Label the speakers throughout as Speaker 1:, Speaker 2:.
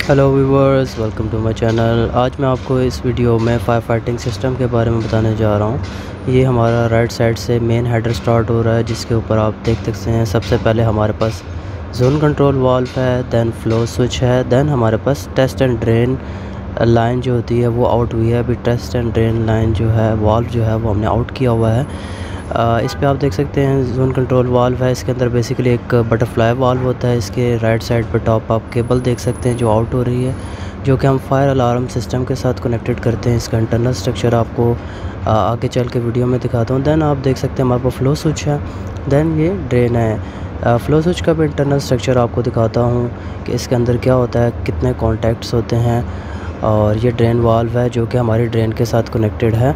Speaker 1: Hello viewers, welcome to my channel. आज मैं आपको इस वीडियो में फायर फाइटिंग सिस्टम के बारे में बताने जा रहा हूँ। ये हमारा राइट साइड से मेन हेडर स्टार्ट हो रहा है, जिसके ऊपर आप देख सकते हैं सबसे पहले हमारे पास जोन कंट्रोल वाल्व है, देन फ्लो स्विच है, देन हमारे पास टेस्ट एंड ड्रेन लाइन जो होती है वो आउट हुई है। अभी टेस्ट एंड ड्रेन लाइन जो है वाल्व जो है वो हमने आउट किया हुआ है। इस पे आप देख सकते हैं जोन कंट्रोल वाल्व है। इसके अंदर बेसिकली एक बटरफ्लाई वाल्व होता है। इसके राइट साइड पर टॉप आप केबल देख सकते हैं जो आउट हो रही है, जो कि हम फायर अलार्म सिस्टम के साथ कनेक्टेड करते हैं। इसका इंटरनल स्ट्रक्चर आपको आगे चल के वीडियो में दिखाता हूँ। देन आप देख सकते हैं हमारे पास फ्लो स्विच है, देन ये ड्रेन है। फ्लो स्विच का भी इंटरनल स्ट्रक्चर आपको दिखाता हूँ कि इसके अंदर क्या होता है, कितने कॉन्टैक्ट्स होते हैं। और ये ड्रेन वाल्व है जो कि हमारी ड्रेन के साथ कनेक्टेड है,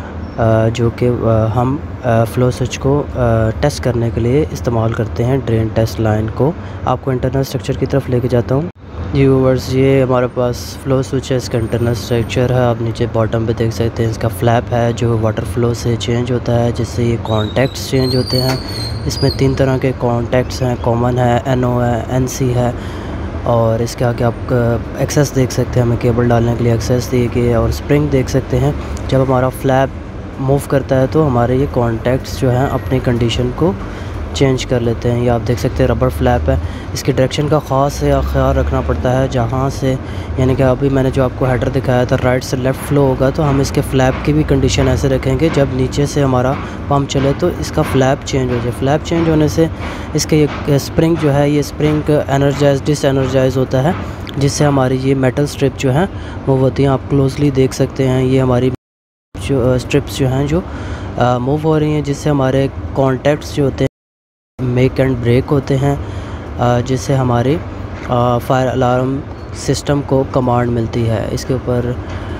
Speaker 1: जो कि हम फ़्लो स्विच को टेस्ट करने के लिए इस्तेमाल करते हैं। ड्रेन टेस्ट लाइन को आपको इंटरनल स्ट्रक्चर की तरफ लेके जाता हूँ। जी व्यूअर्स, ये हमारे पास फ़्लो स्विच है, इसका इंटरनल स्ट्रक्चर है। आप नीचे बॉटम पे देख सकते हैं इसका फ्लैप है जो वाटर फ्लो से चेंज होता है, जिससे ये कॉन्टैक्ट्स चेंज होते हैं। इसमें 3 तरह के कॉन्टैक्ट्स हैं, कॉमन है, NO है, NC है। और इसके आगे आप एक्सेस देख सकते हैं, हमें केबल डालने के लिए एक्सेस दी गई है। और स्प्रिंग देख सकते हैं, जब हमारा फ्लैप मूव करता है तो हमारे ये कॉन्टैक्ट्स जो हैं अपनी कंडीशन को चेंज कर लेते हैं। ये आप देख सकते हैं रबर फ्लैप है। इसकी डायरेक्शन का ख़ास ख्याल रखना पड़ता है, जहाँ से यानी कि अभी मैंने जो आपको हेडर दिखाया था राइट से लेफ़्ट फ्लो होगा, तो हम इसके फ्लैप की भी कंडीशन ऐसे रखेंगे जब नीचे से हमारा पंप चले तो इसका फ्लैप चेंज हो जाए। फ्लैप चेंज होने से इसके ये स्प्रिंग जो है, ये स्प्रिंग एनर्जाइज डिसएनर्जाइज होता है, जिससे हमारी ये मेटल स्ट्रिप जो है वो होती हैं। आप क्लोजली देख सकते हैं ये हमारी जो स्ट्रिप्स जो हैं जो मूव हो रही हैं, जिससे हमारे कॉन्टैक्ट्स जो होते हैं मेक एंड ब्रेक होते हैं, जिससे हमारे फायर अलार्म सिस्टम को कमांड मिलती है। इसके ऊपर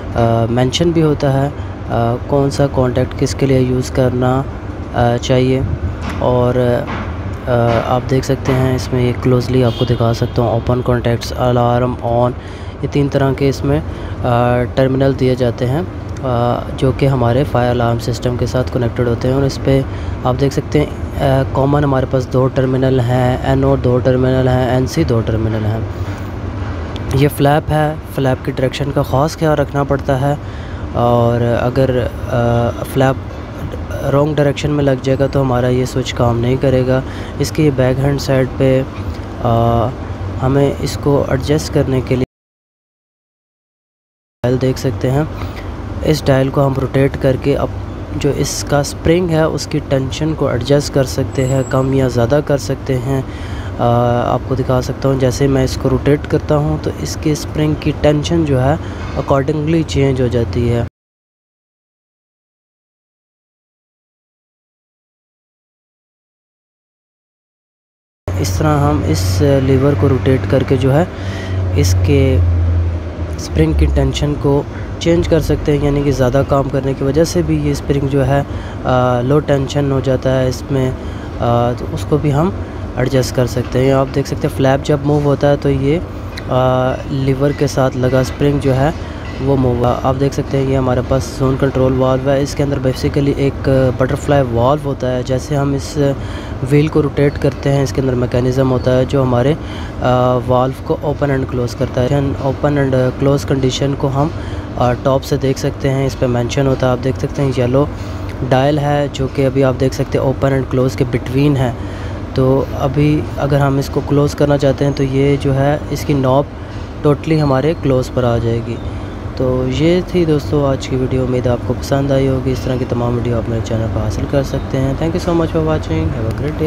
Speaker 1: मेंशन भी होता है कौन सा कॉन्टैक्ट किसके लिए यूज़ करना चाहिए। और आप देख सकते हैं इसमें ये क्लोजली आपको दिखा सकता हूँ। ओपन कॉन्टैक्ट्स, अलार्म, ऑन, ये 3 तरह के इसमें टर्मिनल दिए जाते हैं, जो कि हमारे फायर अलार्म सिस्टम के साथ कनेक्टेड होते हैं। और इस पे आप देख सकते हैं कॉमन हमारे पास 2 टर्मिनल हैं, NO 2 टर्मिनल हैं, NC 2 टर्मिनल हैं। ये फ्लैप है, फ्लैप की डायरेक्शन का ख़ास ख्याल रखना पड़ता है। और अगर फ्लैप रॉन्ग डायरेक्शन में लग जाएगा तो हमारा ये स्विच काम नहीं करेगा। इसकी बैक हैंड साइड पे हमें इसको एडजस्ट करने के लिए डायल देख सकते हैं। इस डायल को हम रोटेट करके अब जो इसका स्प्रिंग है उसकी टेंशन को एडजस्ट कर सकते हैं, कम या ज़्यादा कर सकते हैं। आपको दिखा सकता हूँ, जैसे मैं इसको रोटेट करता हूँ तो इसके स्प्रिंग की टेंशन जो है अकॉर्डिंगली चेंज हो जाती है। इस तरह हम इस लीवर को रोटेट करके जो है इसके स्प्रिंग की टेंशन को चेंज कर सकते हैं, यानी कि ज़्यादा काम करने की वजह से भी ये स्प्रिंग जो है लो टेंशन हो जाता है इसमें, तो उसको भी हम एडजस्ट कर सकते हैं। आप देख सकते हैं फ्लैप जब मूव होता है तो ये लीवर के साथ लगा स्प्रिंग जो है वो मूव। आप देख सकते हैं ये हमारे पास जोन कंट्रोल वाल्व है। इसके अंदर बेसिकली एक बटरफ्लाई वाल्व होता है। जैसे हम इस व्हील को रोटेट करते हैं, इसके अंदर मैकेनिज़्म होता है जो हमारे वाल्व को ओपन एंड क्लोज़ करता है। ओपन एंड क्लोज़ कंडीशन को हम टॉप से देख सकते हैं, इस पर मेंशन होता है। आप देख सकते हैं येलो डायल है जो कि अभी आप देख सकते हैं ओपन एंड क्लोज़ के बिटवीन है। तो अभी अगर हम इसको क्लोज़ करना चाहते हैं तो ये जो है इसकी नॉब टोटली हमारे क्लोज़ पर आ जाएगी। तो ये थी दोस्तों आज की वीडियो। उम्मीद आपको पसंद आई होगी। इस तरह की तमाम वीडियो आप मेरे चैनल पर हासिल कर सकते हैं। Thank you so much for watching. Have a great day.